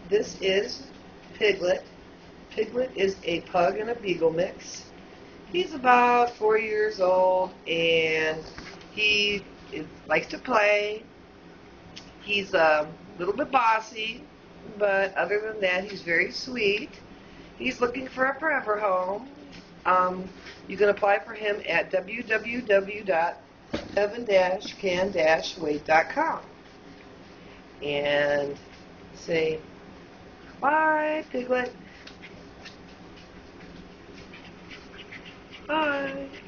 This is Piglet. Piglet is a pug and a beagle mix. He's about 4 years old, and he likes to play. He's a little bit bossy, but other than that, he's very sweet. He's looking for a forever home. You can apply for him at www.evan-can-wait.com and say, bye, Piglet. Bye.